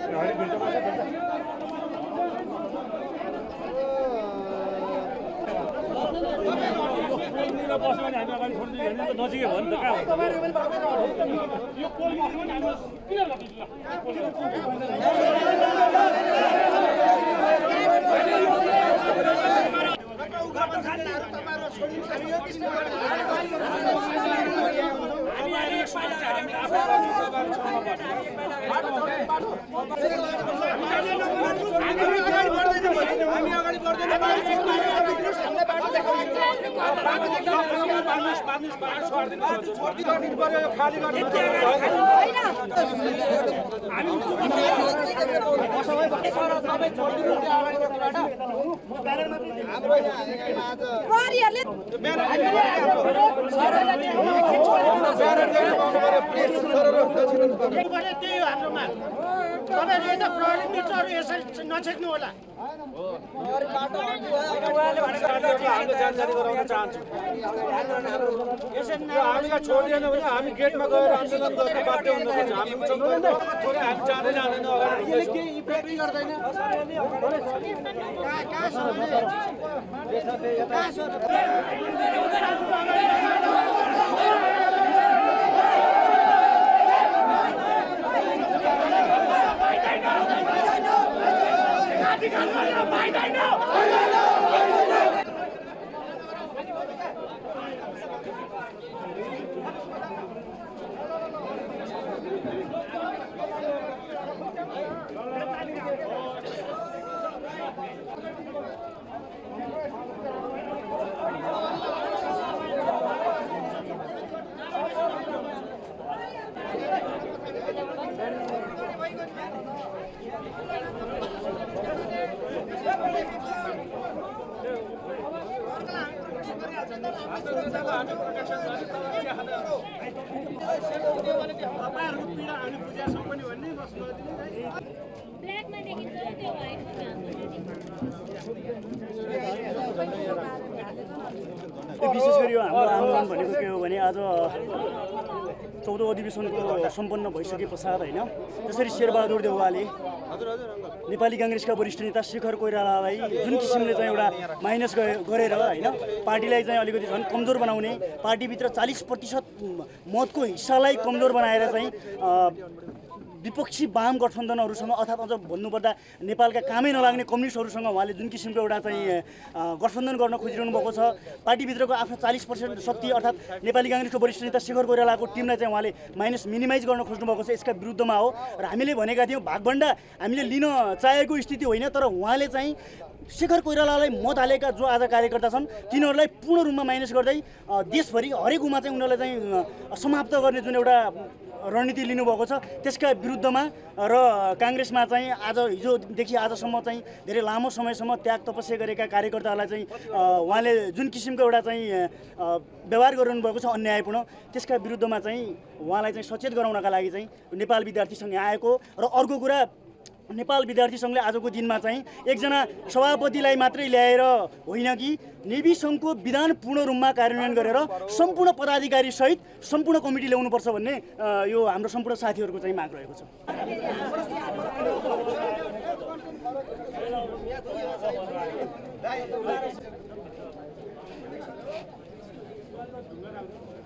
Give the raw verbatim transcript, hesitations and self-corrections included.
बस्यो भने हामी अगाडि छोड्दै हिँड्नु त नजिकै भयो नि त कहाँ यो पोल बस्यो भने हामी किन लगिदिला हामी अगाडि बढ्दैन नछेक्नु होला जानकारी गराउन चाहन्छु हामीलाई छोडिएन भने हामी गेटमा गएर आन्दोलन गर्न बाध्य हुँदछ हामी थोरै हामी जाँदै जाँदैन अगाडि के इफेक्ट गर्दैन विशेष गरी हाम्रो आन्दोलन भनेको के हो भने आज चौधौं अधिवेशनको सम्पन्न भइसके पश्चात होइन जसरी शेरबहादुर देउवाले नेपाली कांग्रेसका वरिष्ठ नेता शेखर कोइरालालाई जुन किसिमले चाहिँ एउटा माइनस गरेर होइन पार्टीलाई चाहिँ अलिकति झन् कमजोर बनाउने पार्टीभित्र चालीस प्रतिशत मतको हिस्सालाई कमजोर बनाएर चाहिँ विपक्षी वाम गठबन्धनहरूसँग अर्थात् अझ भन्नुपर्दा नेपालका कामै नलाग्ने कम्युनिस्टहरूसँग उहाँले जुन किसिमको एउटा चाहिँ गठबन्धन गर्न खोजिरहनु भएको छ पार्टीभित्रको आफ्नो चालीस पर्सेन्ट शक्ति अर्थात् नेपाली कांग्रेसको वरिष्ठ नेता शेखर कोइरालाको टिमलाई चाहिँ उहाँले माइनस मिनिमाइज गर्न खोज्नु भएको छ यसका विरुद्धमा हो र हामीले भनेका थियौँ भागभण्डा हामीले लिन चाहेको स्थिति होइन तर उहाँले चाहिँ शेखर कोइरालालाई मत हालेका जो आज कार्यकर्ता छन् तिनीहरूलाई पूर्ण रूपमा माइनस गर्दै देशभरि हरेक उमा चाहिँ उनीहरूलाई चाहिँ समाप्त गर्ने जुन एउटा रणनीति लिनुभएको छ त्यसका विरुद्धमा र कांग्रेसमा चाहिँ आज हिजोदेखि आजसम्म चाहिँ धेरै लामो समयसम्म त्याग तपस्या गरेका कार्यकर्ताहरूलाई चाहिँ उहाँले जुन किसिमको एउटा चाहिँ व्यवहार गरिरहनु भएको छ अन्यायपूर्ण त्यसका विरुद्धमा चाहिँ उहाँलाई चाहिँ सचेत गराउनका लागि चाहिँ नेपाल विद्यार्थी सङ्घ आएको र अर्को कुरा नेपाल विद्यार्थी सङ्घले आजको दिनमा चाहिँ एकजना सभापतिलाई मात्रै ल्याएर होइन कि नेभी सङ्घको विधान पूर्ण रूपमा कार्यान्वयन गरेर सम्पूर्ण पदाधिकारी सहित सम्पूर्ण कमिटी ल्याउनुपर्छ भन्ने यो हाम्रो सम्पूर्ण साथीहरूको चाहिँ माग रहेको छ।